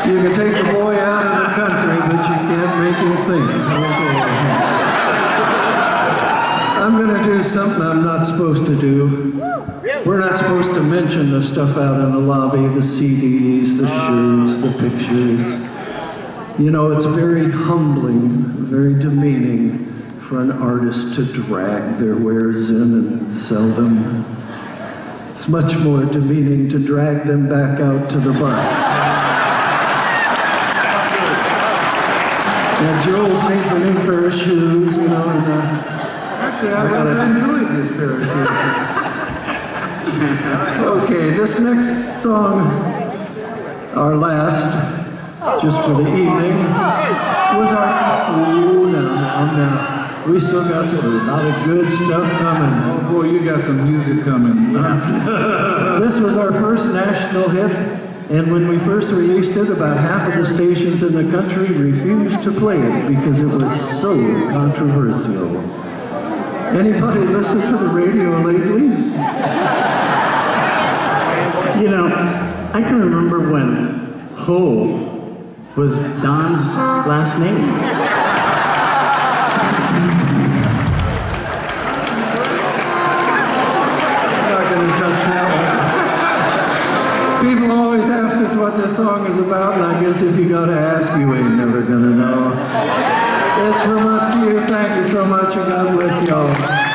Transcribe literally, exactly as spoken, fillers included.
You can take the boy out of the country, but you can't make him think. I'm going to do something I'm not supposed to do. We're not supposed to mention the stuff out in the lobby, the C Ds, the shirts, the pictures. You know, it's very humbling, very demeaning for an artist to drag their wares in and sell them. It's much more demeaning to drag them back out to the bus. And Jules needs a new pair of shoes, you know, and uh, actually, I rather enjoyed this pair of shoes. Okay, this next song, our last, just for the evening, was our, oh, now, now, now. We still got some, a lot of good stuff coming. Oh boy, you got some music coming. This was our first national hit, and when we first released it, about half of the stations in the country refused to play it because it was so controversial. Anybody listen to the radio lately? You know, I can remember when Ho was Don's last name. I'm not going to touch that one. People always ask us what this song is about, and I guess if you got to ask, you ain't never going to know. It's from us to you. Thank you so much, and God bless y'all.